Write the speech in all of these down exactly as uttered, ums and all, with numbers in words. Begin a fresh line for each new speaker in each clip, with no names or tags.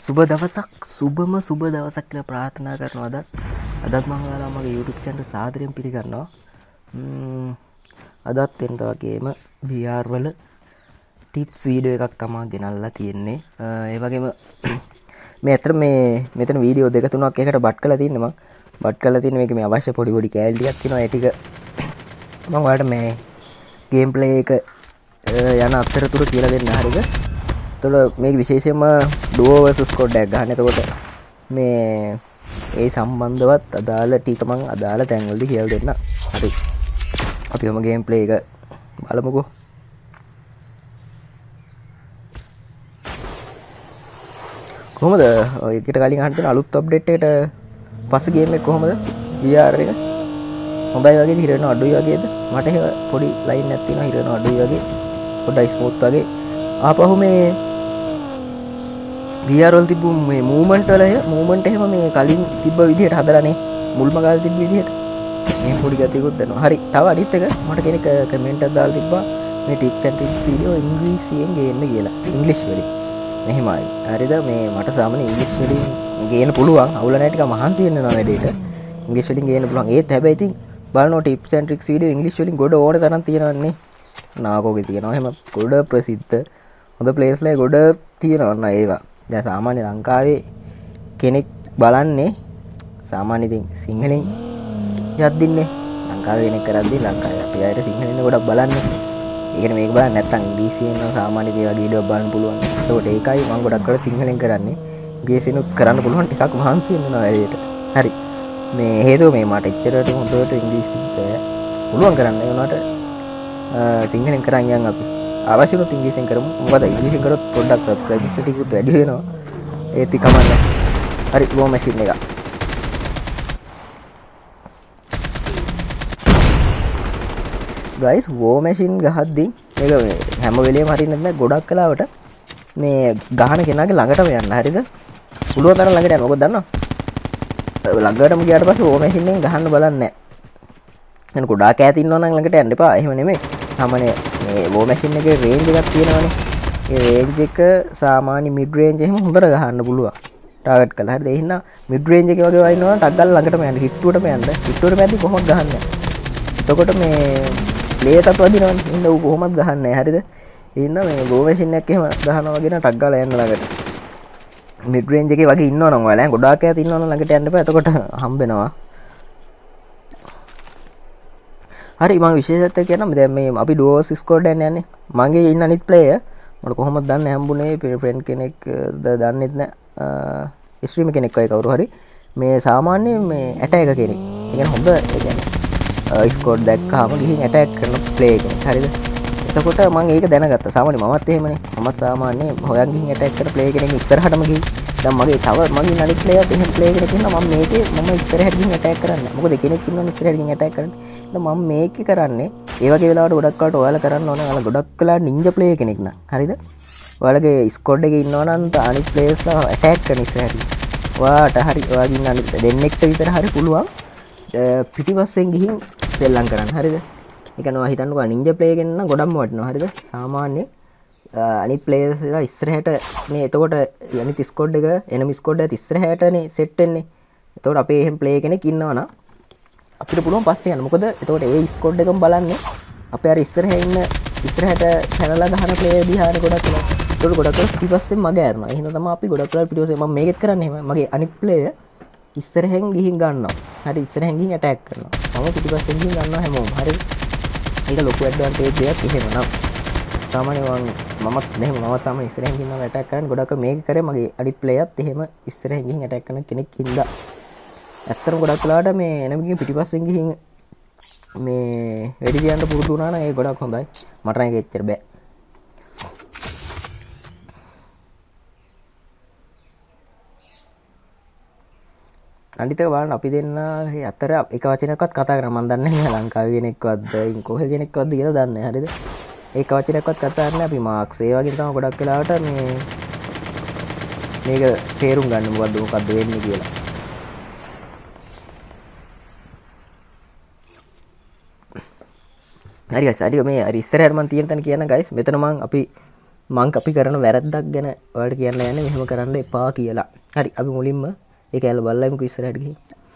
සුබ දවසක් සුබම සුබ දවසක් කියලා ප්‍රාර්ථනා කරනවා. අදත් අදත් මම ඔයාලා මගේ YouTube channel සාදරයෙන් පිළිගන්නවා. ම්ම් අදත් වෙනද වගේම V R වල tips වීඩියෝ එකක් තමයි ගෙනල්ලා තියෙන්නේ. ඒ වගේම මේ අතර මේ මෙතන වීඩියෝ දෙක තුනක් එකට බට් කරලා තින්නේ මම. බට් කරලා තින්නේ මේක මේ අවශ්‍ය පොඩි පොඩි කෑලි ටිකක් තියෙනවා. ඒ ටික මම ඔයාලට මේ ගේම් ප්ලේ එක යන අතරතුර කියලා දෙන්න හරිද? එතකොට මේක විශේෂයෙන්ම ඩුවෝ versus ස්ක්වොඩ් එකක් ගන්න. එතකොට මේ ඒ සම්බන්ධවත් අදාළ ටික මම අදාළ තැන්වලදී කියලා දෙන්න. හරි. අපි ඔම ගේම් ප්ලේ එක බලමුකෝ. කොහොමද ඔය එකට කලින් අහන්න තියෙන අලුත් අප්ඩේට් එකට පස්සේ ගේම් එක කොහොමද? V R එක හොඳයි වගේද හිරෙන අඩුයි වගේද? මට එහෙම පොඩි ලයින් එකක් තියෙනවා හිරෙන අඩුයි වගේ. පොඩ්ඩයි ස්මූත් වගේ. ආපහු මේ V R වල තිබ්බු මේ මූවමන්ට් වල මූවමන්ට් එහෙම මේ කලින් තිබ්බ විදිහට හදලානේ මුල්ම කාලේ තිබ්බ විදිහට මේ පොඩි ගැතියකුත් දෙනවා. හරි. තව අනිත් එක මට කෙනෙක් කමෙන්ට් එකක් දාලා තිබ්බා මේ ටිප්ස් ඇන්ඩ් ට්‍රික්ස් වීඩියෝ ඉංග්‍රීසියෙන් ගේන්න කියලා. ඉංග්‍රීසි වලින්. මෙහෙමයි. හරිද? මේ මට සාමාන්‍ය ඉංග්‍රීසි වලින් ගේන්න පුළුවන්. අවුල නැහැ ටික මහන්සි වෙන්න නෝ වැඩේට. ඉංග්‍රීසි වලින් ගේන්න පුළුවන්. ඒත් හැබැයි ඉතින් බලනවා ටිප්ස් ඇන්ඩ් ට්‍රික්ස් වීඩියෝ ඉංග්‍රීසි වලින් ගොඩ ඕන තරම් තියෙනවානේ. නාකෝගේ තියෙනවා. එහෙම ගොඩ ප්‍රසිද්ධ හොඳ ප්ලේස්ලා ගොඩ තියෙනවා නා ඒවා. දැන් සාමාන්‍ය ලංකාවේ කෙනෙක් බලන්නේ සාමාන්‍ය ඉතින් සිංහලෙන් යද්දින්නේ ලංකාවේ කෙනෙක් කරද්දී ලංකාවේ අපි අයට සිංහලෙන් ගොඩක් බලන්නේ. ඒ කියන්නේ මේක බලන්න නැත්තම් ඉංග්‍රීසියෙන් නම් සාමාන්‍ය දේ වගේ වීඩියෝ බලන්න පුළුවන්. ඒකට ඒකයි මම ගොඩක් කරලා සිංහලෙන් කරන්නේ. ඉංග්‍රීසියෙන්ුත් කරන්න පුළුවන් ටිකක් මහන්සි වෙනවා වැඩේට. හරි. මේ හේතුව මේ මට එච්චරට හොඳට ඉංග්‍රීසි පුළුවන් කරන්න ඒ වුණාට සිංහලෙන් කරන් යන් අපි අවශ්‍ය වුණොත් ඉංග්‍රීසියෙන් කරමු. මොකද ඉංග්‍රීසියෙන් කරොත් පොඩ්ඩක් සබ්ස්ක්‍රයිබර්ස් ටිකුත් වැඩි වෙනවා. ඒත් කමන්න. හරි වෝ මැෂින් එක. ගයිස් වෝ මැෂින් ගහද්දී මේක හැම වෙලේම හරින්නේ නැහැ. ගොඩක් කලාවට මේ ගහන කෙනාගේ ළඟටම යන්න. හරිද? පුළුවන් තරම් ළඟට යන්න. මොකද දන්නවද? ළඟටම ගියාට පස්සේ වෝ මැෂින් එකෙන් ගහන්න බලන්නේ නැහැ. එන ගොඩාක් ඈත ඉන්නවා නම් ළඟට යන්න එපා. එහෙම නෙමෙයි. සාමාන්‍ය මේ වෝ මැෂින් එකේ රේන්ජ් එකක් තියෙනවානේ. ඒ රේන්ජ් එක සාමාන්‍ය මිඩ් රේන්ජ් එහෙම හොඳට ගහන්න පුළුවන්. ටාගට් කරලා. හරිද? ඒ හින්දා මිඩ් රේන්ජ් එකේ වගේ වයින්නවා නම් ටක් ගාලා ළඟටම යන්න. හිට්ටුවටම යන්න. හිට්ටුවට මැද්දි කොහොමද ගහන්නේ? එතකොට මේ ප්ලේයර්ටත් වදිනවනේ. ඒ හින්දා ඌ කොහොමද ගහන්නේ? හරිද? ඒ හින්දා මේ වෝ මැෂින් එකක් එහෙම ගහනවා වගේ නම් ටක් ගාලා යන්න ළඟට. මිඩ් රේන්ජ් එකේ වගේ ඉන්නවනම් ඔයාලා ගොඩාක් ඈත ඉන්නවනම් ළඟට යන්න එපා. එතකොට හම්බෙනවා. හරි මම විශේෂත්වයක් කියන්නම්. දැන් මේ අපි ඩුවෝ ස්ක්වොඩ් එකෙන් යන්නේ. මගේ ඉන්න අනිත් ප්ලේයර් මට කොහොමද දන්නේ හම්බුනේ ෆ්‍රෙන්ඩ් කෙනෙක් දන්නෙත් නැහැ. ස්ට්‍රීමර් කෙනෙක් වගේ කවුරු හරි මේ සාමාන්‍ය මේ ඇටැකර් කෙනෙක්. ඒ කියන්නේ හොඳ ඒ කියන්නේ ස්ක්වොඩ් දැක්කම ගිහින් ඇටැක් කරන ප්ලේ කෙනෙක්. හරිද? එතකොට මම ඒක දැනගත්තා. සාමාන්‍ය මමත් එහෙමනේ. මමත් සාමාන්‍ය හොයන් ගිහින් ඇටැක් කරන ප්ලේ කෙනෙක් ඉස්සරහටම ගිහින් දැන් මගේ තව මගේ අනිත් ප්ලේයර්ත් එහෙම ප්ලේ කෙනෙක් ඉන්නවා. මම මේකේ මම ඉස්සරහට ගිහින් ඇටැක් කරන්නේ. මොකද කෙනෙක් ඉන්නවනේ ඉස්සරහට ගිහින් ඇටැක් කරන්නේ. මම මේක කරන්නේ ඒ වගේ වෙලාවට ගොඩක් කාලට ඔයාලා කරන්න ඕන. ඔයාලා ගොඩක් කලා නින්ජා ප්ලේයර් කෙනෙක් නම්. හරිද? ඔයාලගේ ස්ක්වොඩ් එකේ ඉන්නවා නම් අනිත් ප්ලේයර්ස්ලා ඇටැක් කරන ඉස්සරහට. ඔයාට හරි ඔයාගේ ඉන්න අනිත් දෙන්නෙක්ට විතර හරි පුළුවන් පිටිපස්සෙන් ගිහින් සෙල්ලම් කරන්න. හරිද? ඒ කියන්නේ ඔයා හිතන්නකෝ නින්ජා ප්ලේයර් කෙනෙක් නම් ගොඩක්ම වටිනවා. හරිද? සාමාන්‍ය අනිත් ප්ලේයර්ස්ලා ඉස්සරහට මේ එතකොට අනිත් ස්ක්වොඩ් එක එනමි ස්ක්වොඩ් එකත් ඉස්සරහටනේ සෙට් වෙන්නේ. එතකොට අපේ එහෙම ප්ලේයර් කෙනෙක් ඉන්නවා නම් අපිට පුළුවන් පස්සේ යන්න. මොකද එතකොට ඒ ස්ක්වොඩ් එකම බලන්නේ අපේ අර ඉස්සරහ ඉන්න ඉස්සරහට පැනලා ගහන ප්ලේයර් දිහාට ගොඩක් වෙනවා. ඒකට ගොඩක් වෙලා පිටිපස්සෙන් මග ඇරනවා. ඒ හින්දා තමයි අපි ගොඩක් වෙලා පිටිපස්සේ මම මේකෙත් කරන්නේ එහෙම. මගේ අනිත් ප්ලේයර් ඉස්සරහෙන් ගිහින් ගන්නවා. හරි ඉස්සරහෙන් ගිහින් ඇටැක් කරනවා. මම පිටිපස්සෙන් ගිහින් ගන්නවා හැමෝම. හරි. ඒක ලොකු ඇඩ්වාන්ටේජ් එකක් එහෙම නම්. සාමාන්‍ය මම මමත් එහෙම මම සාමාන්‍ය ඉස්සරහෙන් ගිහින් ඇටැක් කරන්නේ ගොඩක් මේක කරේ මගේ අනිත් ප්ලේයර්ත් එහෙම ඉස්සරහෙන් ගිහින් ඇටැක් කරන කෙනෙක් ඉඳලා. ඇත්තටම ගොඩක් වෙලාවට මේ එනමිගේ පිටිපස්සෙන් ගිහින් මේ වෙඩි තියන්න පුරුදු වුණා නම් ඒක ගොඩක් හොඳයි. මට නම් ඒක එච්චර බෑ. අනිත් එක බලන්න අපි දෙන්න අතර එක වචනයක්වත් කතා කරා මම දන්නේ නැහැ ලංකාවේ කෙනෙක්වත් කොහෙ කෙනෙක්වත්ද කියලා දන්නේ නැහැ. හරිද? ඒක වචනයක්වත් කතා කරන්නේ අපි මාක්ස් ඒ වගේ තමයි ගොඩක් වෙලාවට මේ මේක තේරුම් ගන්න මොකද්ද මොකද්ද වෙන්නේ කියලා. හරි guys හරි මේ හරි ඉස්සරහට මම තියෙන තැන කියන guys මෙතන මම අපි මං අපි කරන වැරද්දක් ගැන ඔයාලට කියන්න යන්නේ මෙහෙම කරන්න එපා කියලා. හරි අපි මුලින්ම ඒ කැලේ බලලාමුකෝ ඉස්සරහට ගිහින්.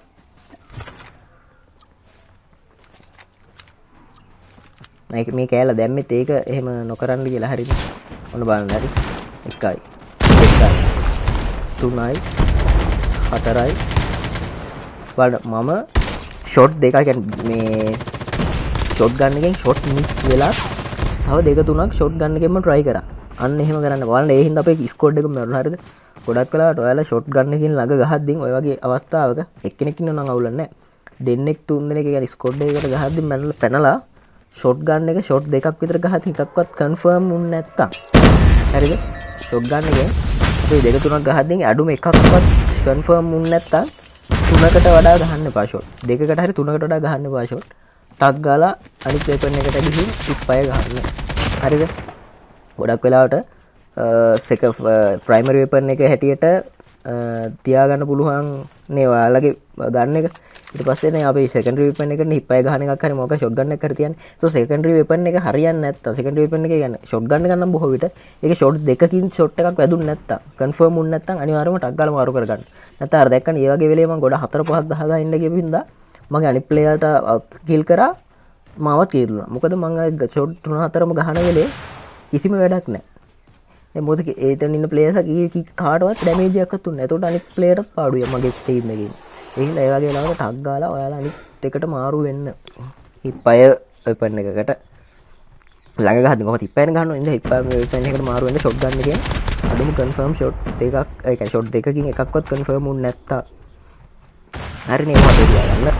මේක මේ කැලේ දැම්මෙත් ඒක එහෙම නොකරන්න කියලා හරිද? ඔන්න බලන්න හරි. එකයි දෙකයි තුනයි හතරයි බලන්න මම ෂොට් දෙකක් කියන්නේ මේ ෂොට් ගන්න එකෙන් ෂොට් මිස් වෙලා තව දෙක තුනක් ෂොට් ගන්න එකෙන්ම try කරා. අන්න එහෙම කරන්න බලන්න. ඒ හින්දා අපේ ස්කෝඩ් එක මරුණා හරිද? ගොඩක් වෙලාවට ඔයාලා ෂොට් ගන්න එකකින් ළඟ ගහද්දී ඔය වගේ අවස්ථාවක එක්කෙනෙක් ඉන්නව නම් අවුලක් නැහැ. දෙන්නෙක් තුන් දෙනෙක් කියන්නේ ස්කෝඩ් එකකට ගහද්දී මැනලා පැනලා ෂොට් ගන්න එක ෂොට් දෙකක් විතර ගහත් එකක්වත් කන්ෆර්ම් වුනේ නැත්තම් හරිද? ෂොට් ගන්න එකෙන් අපි දෙක තුනක් ගහද්දී අඩුම එකක්වත් කන්ෆර්ම් වුනේ නැත්තම් තුනකට වඩා ගහන්න එපා ෂොට්. දෙකකට හරි තුනකට වඩා ගහන්න එපා ෂොට්. ටක් ගාලා අනිත් වෙපන් එකට ගිහින් ටිප්පය ගහන්න. හරිද? ගොඩක් වෙලාවට සෙක ප්‍රයිමරි වෙපන් එක හැටියට තියාගන්න පුළුවන් නේ ඔයාලගේ ගන්න එක. ඊට පස්සේ නේ අපි සෙකන්ඩරි වෙපන් එකට හිප්පය ගහන එකක් හරි මොකක් ෂොට් ගන්න එකක් හරි තියන්නේ. සෝ සෙකන්ඩරි වෙපන් එක හරියන්නේ නැත්තම් සෙකන්ඩරි වෙපන් එක කියන්නේ ෂොට් ගන්න ගන්නම් බොහෝ විට ඒක ෂොට් දෙකකින් ෂොට් එකක් වැදුන්නේ නැත්තම් කන්ෆර්ම් වුනේ නැත්තම් අනිවාර්යයෙන්ම ටක් ගාලා මාරු කරගන්න. නැත්නම් අර දැක්කනේ මේ වගේ වෙලේ මම ගොඩ හතර පහක් ගහලා ඉන්න ගියපු හින්දා මගේ අනිත් ප්ලේයර්ට කිල් කරා මාවත් කිල්ලුණා. මොකද මම ෂොට් තුන හතරම ගහන වෙලේ කිසිම වැඩක් නැහැ. ඒ මොකද ඒතන ඉන්න ප්ලේයර්ස් කී කාටවත් ඩැමේජ් එකක්වත් දුන්නේ නැහැ. ඒකට අනිත් ප්ලේයර්ටත් පාඩුයි මගේ ටීම් එකේ. ඒ හින්දා ඒ වගේ වෙලාවකට ටක් ගාලා ඔයාලා අනිත් එකට මාරු වෙන්න. හිප්පය වෙපන් එකකට ළඟ ගහද්දි කොහොමද හිප්පයන ගන්නවා. ඉතින් හිප්පය වෙපන් එකට මාරු වෙන්න ෂොට් ගන්න එකෙන් අඩුම කන්ෆර්ම් ෂොට් දෙකක් ඒ කියන්නේ ෂොට් දෙකකින් එකක්වත් කන්ෆර්ම් වුනේ නැත්තා. හරිනේ මම දෙවියා ගන්න.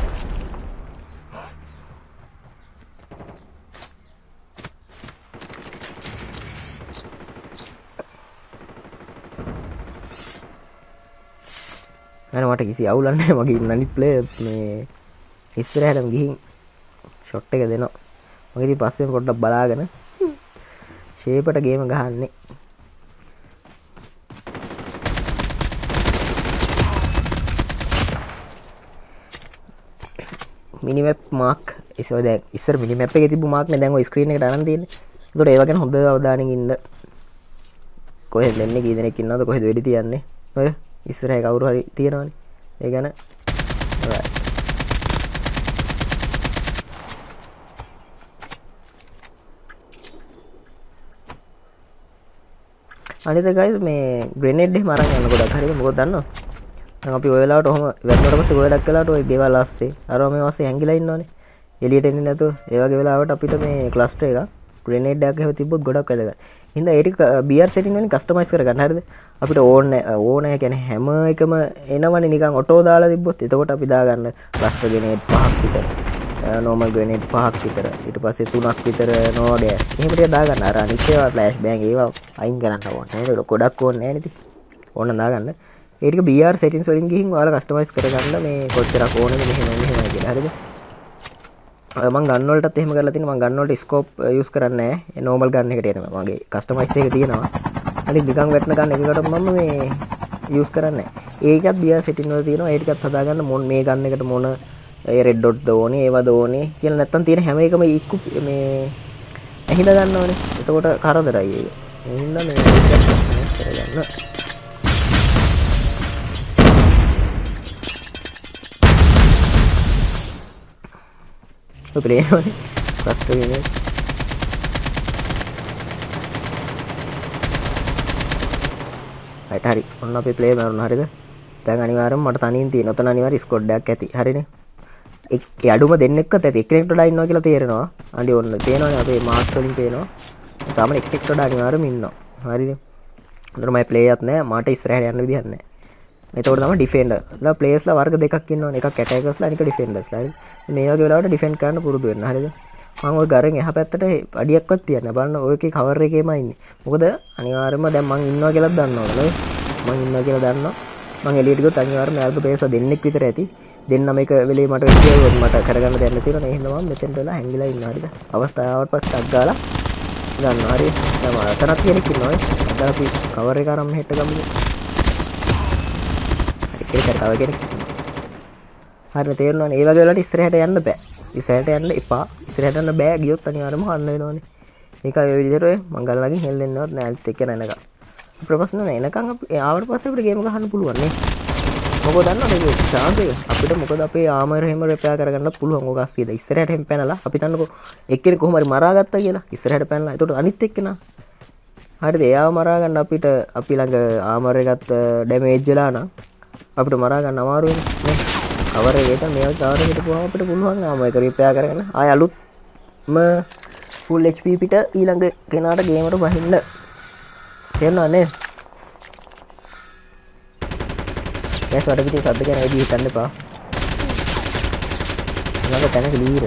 අනේ මට කිසි අවුලක් නැහැ. මගේ ඉන්න අනිත් ප්ලේයර් මේ ඉස්සරහටම ගිහින් ෂොට් එක දෙනවා. මම ඉතින් පස්සෙන් පොඩ්ඩක් බලාගෙන ෂේපට ගේම ගහන්නේ. මිනිමැප් මාක් ඉස්සර දැන් ඉස්සර මිනිමැප් එකේ තිබ්බ මාක් නේ දැන් ඔය ස්ක්‍රීන් එකට අරන් තියෙන්නේ. ඒකට ඒව ගැන හොඳ අවධානයෙන් ඉන්න. කොහෙද එන්නේ කී දෙනෙක් ඉන්නවද කොහෙද වෙඩි තියන්නේ? ඔය ඉස්සරහේ කවුරු හරි තියනවනේ. ඒ ගැන අනිත් ගයිස් මේ ග්‍රෙනේඩ් එහෙම අරන් යන්න ගොඩක් හරිද? මොකද දන්නවද? දැන් අපි ඔය වෙලාවට ඔහම වැටුණාට පස්සේ ගොඩක් වෙලාවට ඔය ගෙවල් ASCII අර මේ ASCII හැංගිලා ඉන්නවනේ. එළියට එන්නේ නැතුව ඒ වගේ වෙලාවට අපිට මේ ක්ලස්ටර් එක ග්‍රෙනේඩ් එකක් එහෙම තිබ්බොත් ගොඩක් වැදගත්. හින්දා ඒක B R setting වලින් කස්ටමයිස් කරගන්න හරිද? අපිට ඕනේ ඕනේ කියන්නේ හැම එකම එනවනේ නිකන් ඔටෝ දාලා තිබ්බොත් එතකොට අපි දාගන්න ක්ලස්ටර් ග්‍රෙනේඩ් පහක් විතර. normal grenade පහක් විතර ඊට පස්සේ තුනක් විතර node එහෙම ටික දාගන්න. අර අනිත් ඒවා flash bang ඒවා අයින් කරන්න ඕනේ. නේද? ගොඩක් ඕනේ නැහැ නේද? ඕන දාගන්න. ඒ ටික B R settings වලින් ගිහින් ඔයාලා කස්ටමයිස් කරගන්න මේ කොච්චරක් ඕනද මෙහෙම මෙහෙම කියලා. හරිද? මම ගන්න වලටත් එහෙම කරලා තිනවා. මම ගන්න වලට ස්කෝප් යූස් කරන්නේ නැහැ. normal ගන්න එකට එනවා. මගේ කස්ටමයිස් එක තියෙනවා. අනිත් නිකන් වැටෙන ගන්න එකකට මම මේ යූස් කරන්නේ නැහැ. ඒකත් B R setting වල තියෙනවා. ඒ ටිකත් හදාගන්න මොන මේ ගන්න එකට මොන ඒ red dot ද ඕනේ ඒවද ඕනේ කියලා නැත්තම් තියෙන හැම එකම ඉක්කු මේ ඇහිලා ගන්නවනේ. එතකොට කරදරයි ඒක. ඒ හින්දා මේ කරගන්න. ඔය ප්ලේනෝනේ ෆස්ට් එකේ හරි හරි ඔන්න අපි ප්ලේ කරනවා. හරිද? දැන් අනිවාර්යයෙන්ම මට තනියෙන් තියෙන. ඔතන අනිවාර්ය ස්කෝඩ් එකක් ඇති. හරිනේ. ඒ අඩුම දෙන්නෙක්වත් ඇති. එක්කෙනෙක්ට වඩා ඉන්නවා කියලා තේරෙනවා. අඬි ඔන්න තේනවනේ අපේ මාක්ස් වලින් තේනවා. සාමාන්‍ය එක්කෙනෙක්ට වඩා අනිවාර්යයෙන්ම ඉන්නවා. හරිද? උඩර මයි ප්ලේයර්ත් නැහැ. මාට ඉස්සරහට යන්න විදිහක් නැහැ. එතකොට තමයි ඩිෆෙන්ඩර්. ලා ප්ලේයර්ස්ලා වර්ග දෙකක් ඉන්නවනේ. එකක් ඇටැකර්ස්ලා අනික ඩිෆෙන්ඩර්ස්ලා. හරිද? මේ වගේ වෙලාවට ඩිෆෙන්ඩ් කරන්න පුරුදු වෙන්න. හරිද? මම ওই ගරෙන් එහා පැත්තට අඩියක්වත් තියන්නේ නැහැ. බලන්න ඔයකේ කවර් එකේමයි ඉන්නේ. මොකද අනිවාර්යයෙන්ම දැන් මං ඉන්නවා කියලා දන්නවනේ. මං ඉන්නවා කියලා දන්නවා. මං එළියට ගියොත් අනිවාර්යයෙන්ම යාළුවෝ ප්ලේයර්ස්ලා දෙන්නෙක් විතර ඇති. දෙන්නම එක වෙලේ මට විදියවත් මට කරගන්න දෙයක් තියෙනවා. ඒ හින්දා මම මෙතෙන්ට වෙලා හැංගිලා ඉන්නවා. හරිද? අවස්ථාවට පස්සේ ටක් ගාලා ගන්නවා. හරි. දැන් අතනක් කෙනෙක් ඉන්නවා. අතන අපි කවර් එක අරන් මෙහෙට ගමු. හරි ඒක තව කෙනෙක්. හරිද? තේරෙනවනේ. ඒ වගේ වෙලාවට ඉස්සරහට යන්න බෑ. ඉස්සරහට යන්න එපා. ඉස්සරහට යන්න බෑ ගියොත් අනිවාර්යයෙන්ම හන්න වෙනවනේ. ඒකයි ඔය විදිහට ඔය මංගල් ළඟින් හෙල්ලෙන්නවත් නෑ අනිත් එක්ක නැනක. ප්‍රශ්න නෑ එනකන් අපි ආවට පස්සේ අපිට ගේම් ගහන්න පුළුවන් නේ. මොකද දන්නවද මේ chance එක අපිට මොකද අපේ ආමර් හැම රිපෙයාර් කරගන්න පුළුවන් ඔක අස්සියද ඉස්සරහට හැම පැනලා අපි දන්නකො එක්කෙනෙක් කොහොම හරි මරා ගත්තා කියලා ඉස්සරහට පැනලා එතකොට අනිත් එක්කෙනා හරිද එයාව මරා ගන්න අපිට අපි ළඟ ආමර් එකත් ඩැමේජ් වෙලා නම් අපිට මරා ගන්න අමාරු වෙන්නේ නේ කවර් එකකට මේව කවර් එකට පුරාම අපිට පුළුවන් ආමර් එක රිපෙයාර් කරගන්න ආය අලුත්ම ෆුල් එච් පී පිට ඊළඟ කෙනාට ගේමට වහින්න තේරෙනවද නේ Guys, ada video satu kan edit kan pak. Kenapa karena clear.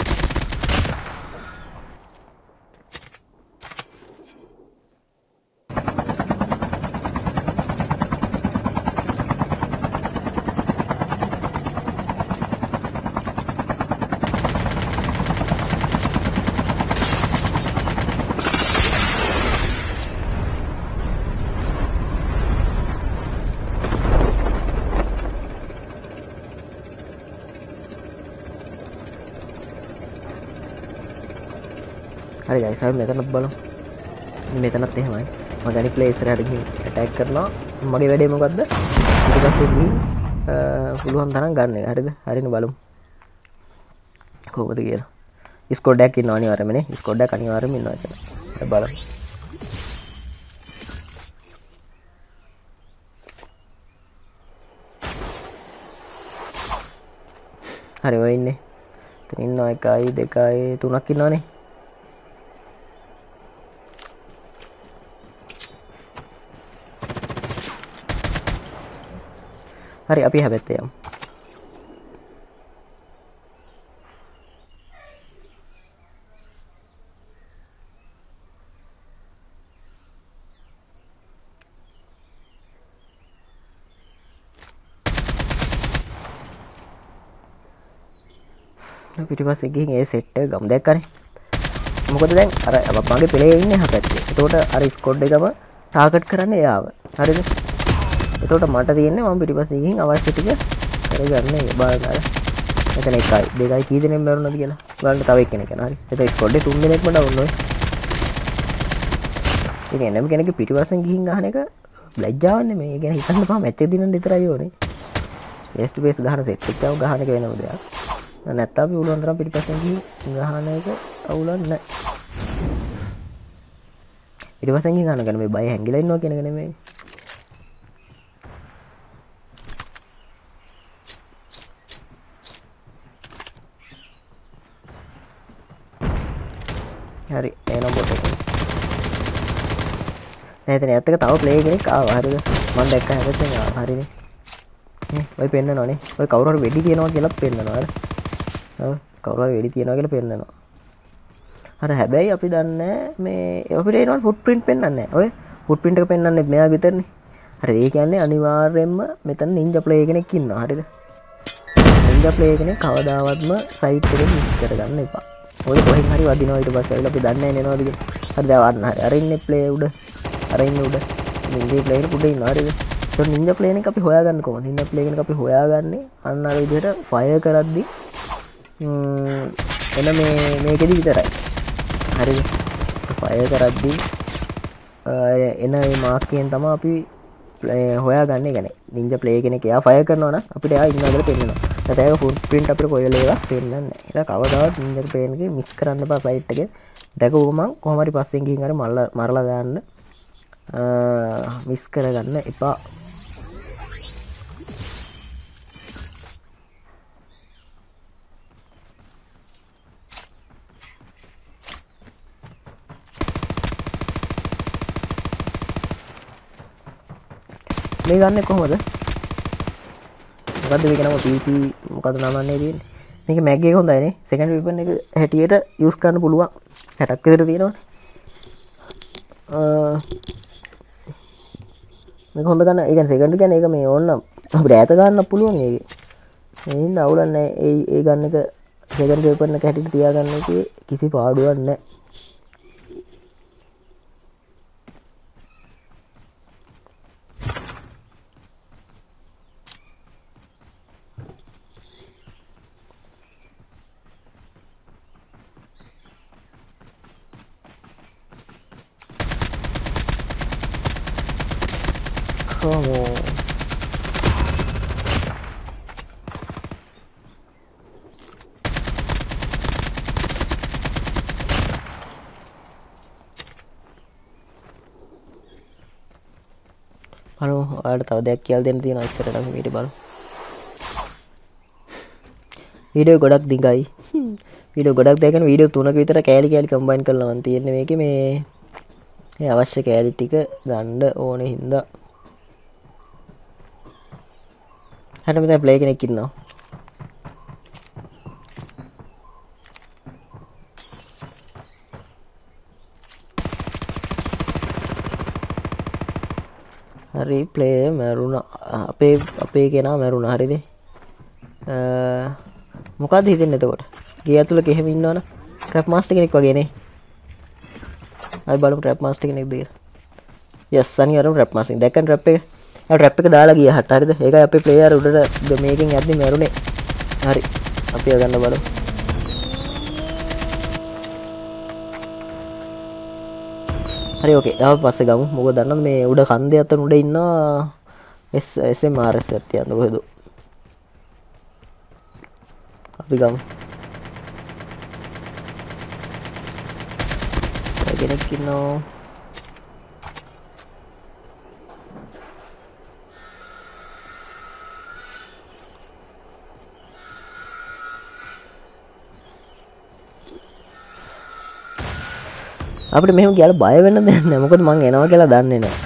හරි guys අපි මෙතනත් බලමු මෙතනත් එහෙමයි මම ගනි ප්ලේ ඉස්සරහට ගිහින් ඇටැක් කරනවා මගේ වැඩේ මොකද්ද ඊට පස්සේ ගිහින් පුළුවන් තරම් ගන්න එක හරිද හරිනේ බලමු කොහොමද කියලා ස්කෝඩ් එකක් ඉන්නවා අනිවාර්යයෙන්ම නේ ස්කෝඩ් එකක් අනිවාර්යයෙන්ම ඉන්නවා එතන හරි බලමු හරි ඔය ඉන්නේ එතන ඉන්නවා එකයි දෙකයි තුනක් ඉන්නවනේ hari api habet ya පිටිපස්සේ ගිහින් ඒ සෙට් එක ගමු දැක්කනේ මොකද දැන් අර මගේ ප්ලේයර් ඉන්නේ හපැත්තේ එතකොට අර ස්කොඩ් එකම ටාගට් කරන්නේ එයාව හරිද එතකොට මට තියෙන්නේ මම පිටිපස්සේ ගිහින් අවශ්‍ය ටික කරගන්න බලන්න අර එතන එකයි දෙකයි කී දෙනෙක් මරුණාද කියලා බලන්න තව එක්කෙනෙක් යනවා හරි එතකොට ස්කොඩ් එකේ තුන් දෙනෙක්ම ඩවුන් ඔය ඉතින් එනම කෙනෙක්ගේ පිටිපස්සෙන් ගිහින් ගහන එක ලැජ්ජාවක් නෙමෙයි ඒ කියන්නේ හිතන්න බෑ මැච් එක දිනන්න විතරයි ඕනේ ෆේස් ටු ෆේස් ගහන සෙට් එකක් ගහන එක වෙනම දෙයක් නැත්නම් අපි උලුවන් තරම් පිටිපස්සෙන් ගිහින් ගහන එක අවුලක් නැහැ පිටිපස්සෙන් ගිහින් ගහන එක මේ බය හැංගිලා ඉන්නවා කියන එක නෙමෙයි hari enak bot එක නැත්නම් ඇත්ත එක තව ප්ලේ කෙනෙක් ආවා හරිද මම දැක්ක හැබැයි ආවා හරිනේ නේ ඔය පෙන්නනවනේ ඔය කවුරු හරි වෙඩි තියනවා කියලා පෙන්නනවා හරි ඔව් කවුරු හරි වෙඩි තියනවා කියලා පෙන්නනවා හරි හැබැයි අපි දන්නේ මේ අපිට එනවා ෆුට් ප්‍රින්ට් පෙන්නන්නේ නැහැ ඔය ෆුට් ප්‍රින්ට් එක පෙන්නන්නේ මෙයා විතරනේ හරි ඒ කියන්නේ අනිවාර්යයෙන්ම මෙතන නින්ජා ප්ලේ කෙනෙක් ඉන්නවා හරිද නින්ජා ප්ලේ කෙනෙක් කවදාවත්ම සයිට් එකෙන් මිස් කරගන්න එපා ඔය කොහෙන් හරි වදිනවා ඊට පස්සේ ඇවිල්ලා අපි දන්නේ නැහැ නේද කියලා. හරි දැන් වන්න හරි. අර ඉන්නේ ප්ලේ උඩ. අර ඉන්නේ උඩ. නින්ජා ප්ලේ එක උඩ ඉන්නවා හරිද? ඒක නින්ජා ප්ලේ එක අපි හොයාගන්න කොහොමද? නින්ජා ප්ලේ එක අපි හොයාගන්නේ අන්න අර විදිහට ෆයර් කරද්දි ම්ම් එන මේ මේකෙදි විතරයි. හරිද? ෆයර් කරද්දි එන මේ මාක් එකෙන් තමයි අපි හොයාගන්නේ. يعني නින්ජා ප්ලේ කෙනෙක් එයා ෆයර් කරනවා නම් අපිට එයා ඉන්නවා කියලා පෙන්නනවා. ඒක ෆුට් ප්‍රින්ට් අපිට කොහෙල ඒවා පෙන්නන්නේ නැහැ. ඒක කවදාවත් නින්ජා ප්ලේන් එකේ මිස් කරන්න බෑ සයිට් එකේ. දැකපුවම මං කොහොම හරි පස්සෙන් ගිහින් හරි මරලා මරලා දාන්න මිස් කරගන්න එපා. මේ ගන්න කොහොමද? මොකද්ද මේක නම පීපී මොකද්ද නමන්නේ තියෙන්නේ මේක මැග් එක හොඳයි නේ සෙකන්ඩ් වෙපන් එක හැටියට යූස් කරන්න පුළුවන් හැටක් විතර තියෙනවනේ අ මේක හොඳ ගන්න ඒ කියන්නේ සෙකන්ඩ් කියන්නේ ඒක මේ ඕන්න අපිට ඈත ගන්න පුළුවන් ඒකේ ඒ හින්දා අවුලක් නැහැ ඒ ඒ ගන්න එක සෙකන්ඩ් වෙපන් එක හැටියට තියාගන්න එකේ කිසි පාඩුවක් නැහැ කොහොමෝ බලමු ඔයාලට තව දෙයක් කියලා දෙන්න තියෙනවා ඉස්සරහට අපි මේක බලමු වීඩියෝ ගොඩක් දිගයි වීඩියෝ ගොඩක් දැකගෙන වීඩියෝ තුනක විතර කෑලි කෑලි කම්බයින් කරලා මන් තියෙන්නේ මේකේ මේ ඒ අවශ්‍ය කෑලි ටික ගන්න ඕනේ හින්දා හරියට මෙතන ප්ලේ කෙනෙක් ඉන්නවා හරි ප්ලේ මරුණා අපේ අපේ කෙනා මරුණා හරිද මොකද්ද හිතෙන්නේ එතකොට ගේ ඇතුළේ කෙහෙම ඉන්නවනේ ට්‍රැප් මාස්ටර් කෙනෙක් වගේ නේ අපි බලමු ට්‍රැප් මාස්ටර් කෙනෙක්ද කියලා යස් අනිවාර්යයෙන්ම ට්‍රැප් මාස්ටර් දැක්කන් ට්‍රැප් එක ඒ ට්‍රැප් එක දාලා ගියා හට හරිද ඒකයි අපේ ප්ලේයර් උඩට මේකෙන් යද්දි මරුනේ හරි අපි ගන්න බලමු හරි ඕකේ ආව පස්සේ ගමු මොකද දන්නවද මේ උඩ කන්දේ අතන උඩ ඉන්නවා S S M R S එකක් තියන්න කොහෙද අපි ගමු කෙනෙක් ඉන්නවා අපිට මෙහෙම කියලා බය වෙන්න දෙයක් නැහැ මොකද මං එනවා කියලා දන්නේ නැහැ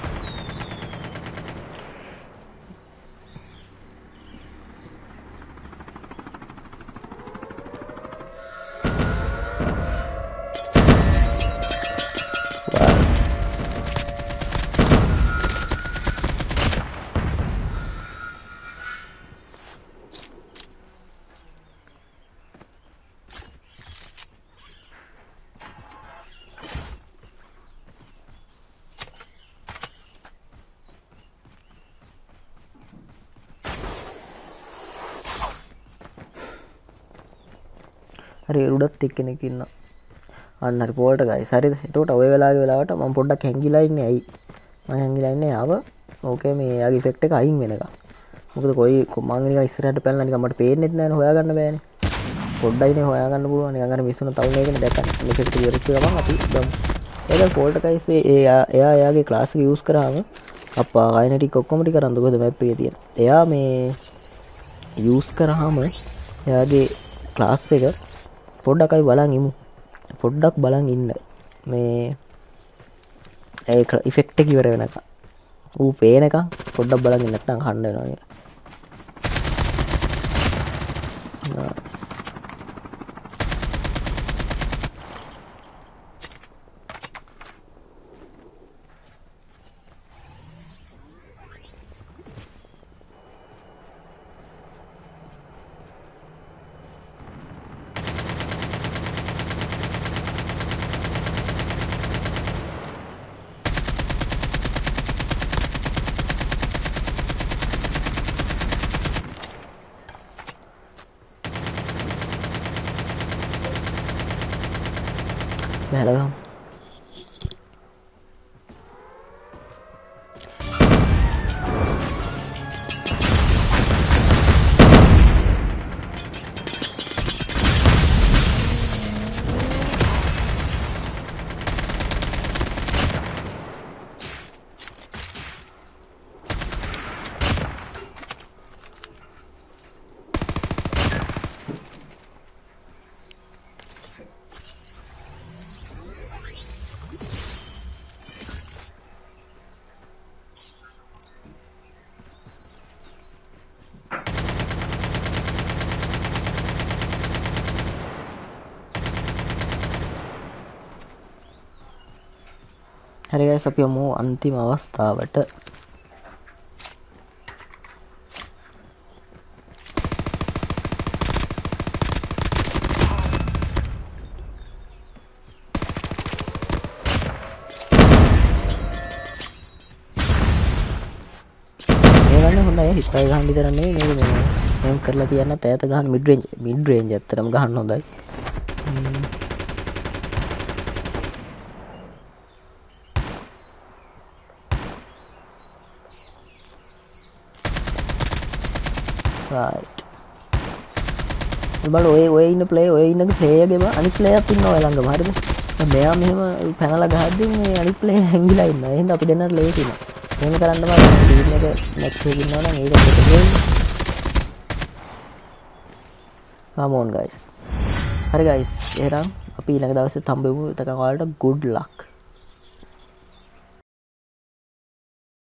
හරි උඩත් එක්කෙනෙක් ඉන්නවා අන්න හරි පොල්ට ගයිස් හරිද එතකොට ඔය වෙලාවේ වෙලාවට මම පොඩ්ඩක් හැංගිලා ඉන්නේ ඇයි මම හැංගිලා ඉන්නේ ආව ඕකේ මේ යාගේ ඉෆෙක්ට් එක අයින් වෙනකම් මොකද කොයි මම නිකන් ඉස්සරහට පැනලා නිකන් මට පේන්නෙත් නැහැ හොයාගන්න බෑනේ පොඩ්ඩයිනේ හොයාගන්න පුළුවන් නිකන් අර මිස්සුන තවුන එකනේ දැක්කම ඉෆෙක්ට් එක ඉවරක් ගමන් අපි ගමු ඒක පොල්ට ගයිස් එයා එයා එයාගේ ක්ලාස් එක යූස් කරාම අප්පා කයිනටික් ඔක්කොම ටික කරන් දුකද මැප් එකේ තියෙන එයා මේ යූස් කරාම එයාගේ ක්ලාස් එක පොඩ්ඩක් අපි බලන් ඉමු පොඩ්ඩක් බලන් ඉන්න මේ ඒක ඉෆෙක්ට් එක ඉවර වෙනකම් ඌ පේනකම් පොඩ්ඩක් බලන් ඉන්න නැත්නම් කන්න වෙනවා නේද බැලගමු හරි ගයිස් අපි යමු අන්තිම අවස්ථාවට හිතයි ගහන්න විතර නෙවෙයි මේක මේ මේම් කරලා තියන්න තෑත ගහන්න මිඩ් රේන්ජ් මිඩ් රේන්ජ් ඇත්තටම ගහන්න හොඳයි right බල ඔය ඔය ඉන්න ප්ලේ ඔය ඉන්න ප්ලේයර්ගේ බා අනිත් ප්ලේයර්ත් ඉන්නවා ඔය ළඟම හරිද දැන් මෙයා මෙහෙම පැනලා ගහද්දී මේ අනිත් ප්ලේයර් හැංගිලා ඉන්නවා එහෙනම් අපි දෙන්නට ලේසි නෑ එහෙම කරන්න බෑ ටීම් එක මැච් එකේ ඉන්නවා නම් ඒක දෙක වෙන්නේ come on guys හරි guys එහෙනම් අපි ඊළඟ දවසේ හම්බෙමු එතකන් ඔයාලට good luck